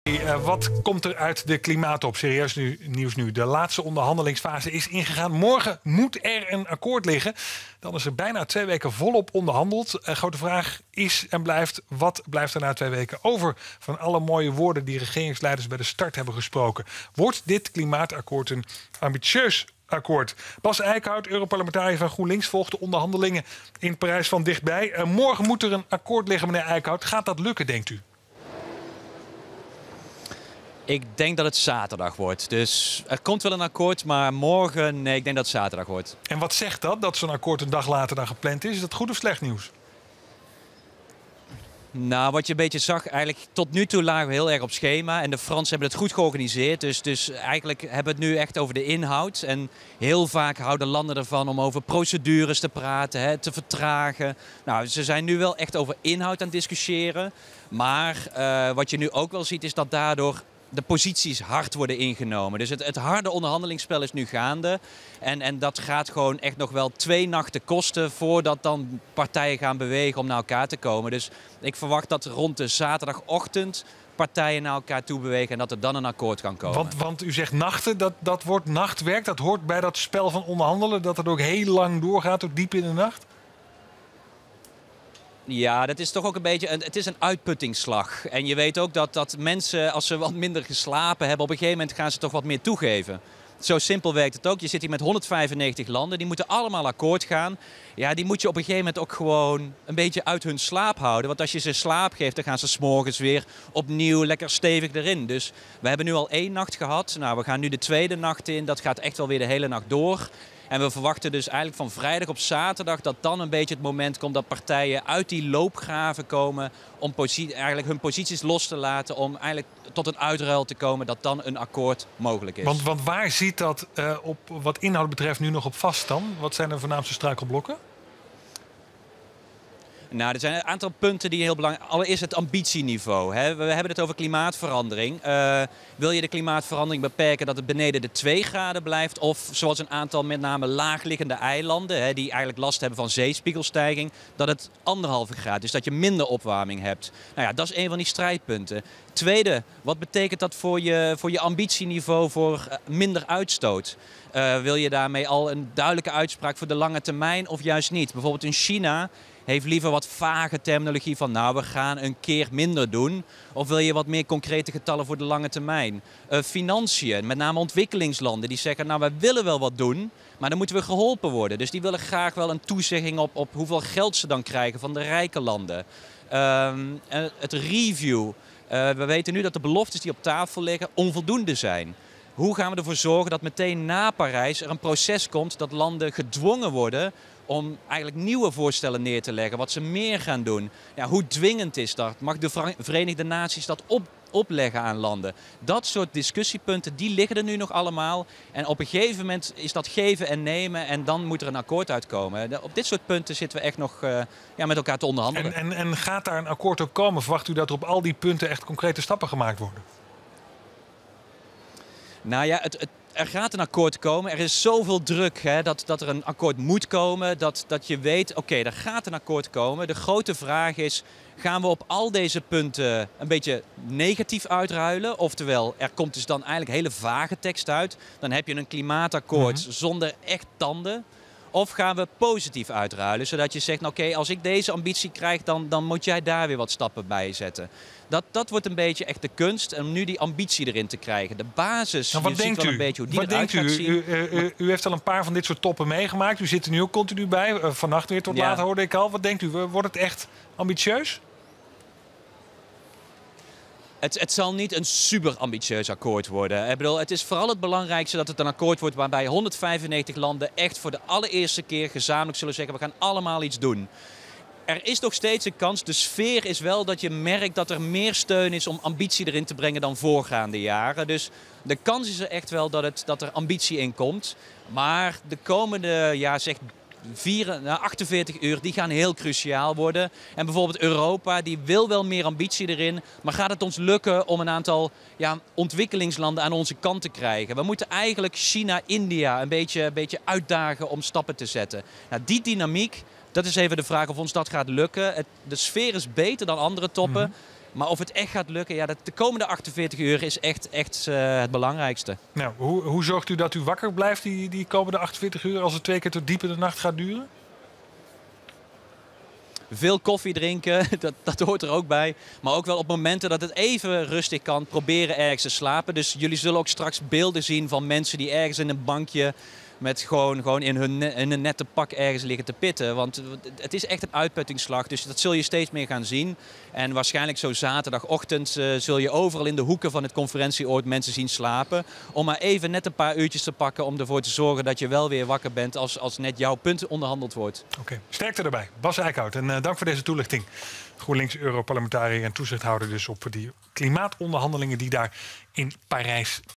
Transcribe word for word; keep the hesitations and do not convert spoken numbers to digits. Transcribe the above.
Uh, wat komt er uit de klimaattop? Serieus nu, nieuws nu. De laatste onderhandelingsfase is ingegaan. Morgen moet er een akkoord liggen. Dan is er bijna twee weken volop onderhandeld. Uh, grote vraag is en blijft, wat blijft er na twee weken over van alle mooie woorden die regeringsleiders bij de start hebben gesproken? Wordt dit klimaatakkoord een ambitieus akkoord? Bas Eickhout, Europarlementariër van GroenLinks, volgt de onderhandelingen in Parijs van dichtbij. Uh, morgen moet er een akkoord liggen, meneer Eickhout. Gaat dat lukken, denkt u? Ik denk dat het zaterdag wordt. Dus er komt wel een akkoord, maar morgen, nee, ik denk dat het zaterdag wordt. En wat zegt dat, dat zo'n akkoord een dag later dan gepland is? Is dat goed of slecht nieuws? Nou, wat je een beetje zag, eigenlijk tot nu toe lagen we heel erg op schema. En de Fransen hebben het goed georganiseerd. Dus, dus eigenlijk hebben we het nu echt over de inhoud. En heel vaak houden landen ervan om over procedures te praten, hè, te vertragen. Nou, ze zijn nu wel echt over inhoud aan het discussiëren. Maar uh, wat je nu ook wel ziet, is dat daardoor de posities hard worden ingenomen. Dus het, het harde onderhandelingsspel is nu gaande. En, en dat gaat gewoon echt nog wel twee nachten kosten voordat dan partijen gaan bewegen om naar elkaar te komen. Dus ik verwacht dat rond de zaterdagochtend partijen naar elkaar toe bewegen en dat er dan een akkoord kan komen. Want, want u zegt nachten, dat, dat wordt nachtwerk. Dat hoort bij dat spel van onderhandelen, dat het ook heel lang doorgaat, tot diep in de nacht? Ja, dat is toch ook een beetje een, het is een uitputtingsslag. En je weet ook dat, dat mensen, als ze wat minder geslapen hebben, op een gegeven moment gaan ze toch wat meer toegeven. Zo simpel werkt het ook. Je zit hier met honderdvijfennegentig landen, die moeten allemaal akkoord gaan. Ja, die moet je op een gegeven moment ook gewoon een beetje uit hun slaap houden. Want als je ze slaap geeft, dan gaan ze 's morgens weer opnieuw lekker stevig erin. Dus we hebben nu al één nacht gehad. Nou, we gaan nu de tweede nacht in. Dat gaat echt wel weer de hele nacht door. En we verwachten dus eigenlijk van vrijdag op zaterdag dat dan een beetje het moment komt dat partijen uit die loopgraven komen om eigenlijk hun posities los te laten, om eigenlijk tot een uitruil te komen dat dan een akkoord mogelijk is. Want, want waar zit dat uh, op wat inhoud betreft nu nog op vast dan? Wat zijn de voornaamste struikelblokken? Nou, er zijn een aantal punten die heel belangrijk zijn. Allereerst het ambitieniveau. Hè. We hebben het over klimaatverandering. Uh, wil je de klimaatverandering beperken dat het beneden de twee graden blijft? Of zoals een aantal met name laagliggende eilanden, hè, die eigenlijk last hebben van zeespiegelstijging, dat het anderhalve graad is, dat je minder opwarming hebt. Nou ja, dat is een van die strijdpunten. Tweede, wat betekent dat voor je, voor je ambitieniveau voor uh, minder uitstoot? Uh, wil je daarmee al een duidelijke uitspraak voor de lange termijn of juist niet? Bijvoorbeeld in China heeft liever wat vage terminologie van nou, we gaan een keer minder doen. Of wil je wat meer concrete getallen voor de lange termijn? Uh, financiën, met name ontwikkelingslanden, die zeggen nou, wij willen wel wat doen, maar dan moeten we geholpen worden. Dus die willen graag wel een toezegging op, op hoeveel geld ze dan krijgen van de rijke landen. Uh, het review. Uh, we weten nu dat de beloftes die op tafel liggen onvoldoende zijn. Hoe gaan we ervoor zorgen dat meteen na Parijs er een proces komt dat landen gedwongen worden om eigenlijk nieuwe voorstellen neer te leggen, wat ze meer gaan doen? Ja, hoe dwingend is dat? Mag de Verenigde Naties dat op, opleggen aan landen? Dat soort discussiepunten, die liggen er nu nog allemaal. En op een gegeven moment is dat geven en nemen en dan moet er een akkoord uitkomen. Op dit soort punten zitten we echt nog uh, ja, met elkaar te onderhandelen. En, en, en gaat daar een akkoord ook komen? Verwacht u dat er op al die punten echt concrete stappen gemaakt worden? Nou ja, het, het, er gaat een akkoord komen. Er is zoveel druk hè, dat, dat er een akkoord moet komen. Dat, dat je weet, oké, okay, er gaat een akkoord komen. De grote vraag is, gaan we op al deze punten een beetje negatief uitruilen? Oftewel, er komt dus dan eigenlijk hele vage tekst uit. Dan heb je een klimaatakkoord mm-hmm. zonder echt tanden. Of gaan we positief uitruilen, zodat je zegt, nou, oké, okay, als ik deze ambitie krijg, dan, dan moet jij daar weer wat stappen bij zetten. Dat, dat wordt een beetje echt de kunst, om nu die ambitie erin te krijgen. De basis, nou, wat je denkt ziet wel u? een beetje hoe die wat eruit denkt gaat u? zien. U, u, u? U heeft al een paar van dit soort toppen meegemaakt. U zit er nu ook continu bij. Uh, vannacht weer tot ja. laat hoorde ik al. Wat denkt u? Wordt het echt ambitieus? Het, het zal niet een super ambitieus akkoord worden. Ik bedoel, het is vooral het belangrijkste dat het een akkoord wordt waarbij honderdvijfennegentig landen echt voor de allereerste keer gezamenlijk zullen zeggen, we gaan allemaal iets doen. Er is nog steeds een kans, de sfeer is wel dat je merkt dat er meer steun is om ambitie erin te brengen dan voorgaande jaren. Dus de kans is er echt wel dat, het, dat er ambitie in komt. Maar de komende, ja zeg achtenveertig uur, die gaan heel cruciaal worden. En bijvoorbeeld Europa, die wil wel meer ambitie erin. Maar gaat het ons lukken om een aantal ja, ontwikkelingslanden aan onze kant te krijgen? We moeten eigenlijk China, India een beetje, een beetje uitdagen om stappen te zetten. Nou, die dynamiek, dat is even de vraag of ons dat gaat lukken. Het, de sfeer is beter dan andere toppen. Mm-hmm. Maar of het echt gaat lukken, ja, dat, de komende achtenveertig uur is echt, echt uh, het belangrijkste. Nou, hoe, hoe zorgt u dat u wakker blijft die, die komende achtenveertig uur als het twee keer tot diep in de nacht gaat duren? Veel koffie drinken, dat, dat hoort er ook bij. Maar ook wel op momenten dat het even rustig kan, proberen ergens te slapen. Dus jullie zullen ook straks beelden zien van mensen die ergens in een bankje met gewoon, gewoon in, hun, in een nette pak ergens liggen te pitten. Want het is echt een uitputtingsslag, dus dat zul je steeds meer gaan zien. En waarschijnlijk zo zaterdagochtend uh, zul je overal in de hoeken van het conferentieoord mensen zien slapen. Om maar even net een paar uurtjes te pakken om ervoor te zorgen dat je wel weer wakker bent als, als net jouw punt onderhandeld wordt. Oké, okay. Sterkte erbij. Bas Eickhout, en uh, dank voor deze toelichting. GroenLinks-Europarlementariër en toezichthouder dus op die klimaatonderhandelingen die daar in Parijs